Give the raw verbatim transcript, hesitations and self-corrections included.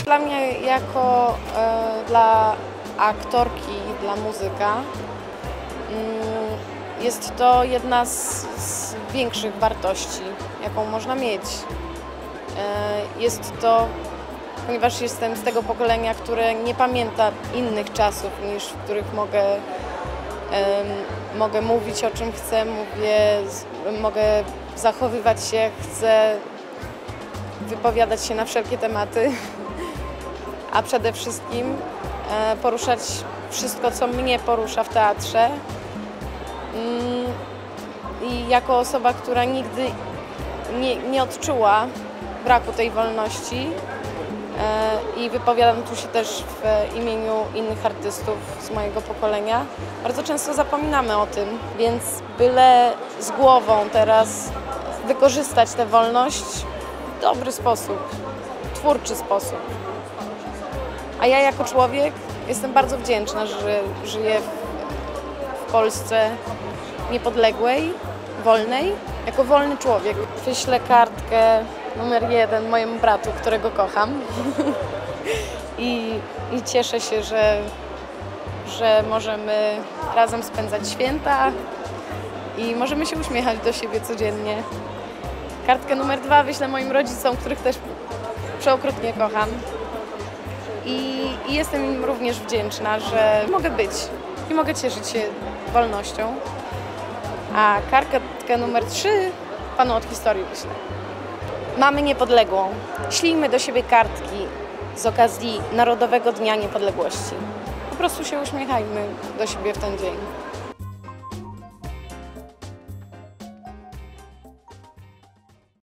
Dla mnie jako e, dla aktorki, dla muzyka mm, jest to jedna z, z większych wartości, jaką można mieć. E, jest to, ponieważ jestem z tego pokolenia, które nie pamięta innych czasów, niż w których mogę, e, mogę mówić o czym chcę, mówię, mogę zachowywać się jak chcę, wypowiadać się na wszelkie tematy, a przede wszystkim e, poruszać wszystko, co mnie porusza w teatrze. Mm, I jako osoba, która nigdy nie, nie odczuła braku tej wolności e, i wypowiadam tu się też w imieniu innych artystów z mojego pokolenia, bardzo często zapominamy o tym, więc byle z głową teraz wykorzystać tę wolność w dobry sposób, twórczy sposób. A ja jako człowiek jestem bardzo wdzięczna, że żyję w Polsce niepodległej, wolnej, jako wolny człowiek. Wyślę kartkę numer jeden mojemu bratu, którego kocham I, i cieszę się, że, że możemy razem spędzać święta i możemy się uśmiechać do siebie codziennie. Kartkę numer dwa wyślę moim rodzicom, których też przeokrutnie kocham. I, I jestem im również wdzięczna, że mogę być i mogę cieszyć się wolnością. A kartkę numer trzy panu od historii wyślę. Mamy niepodległą. Ślijmy do siebie kartki z okazji Narodowego Dnia Niepodległości. Po prostu się uśmiechajmy do siebie w ten dzień.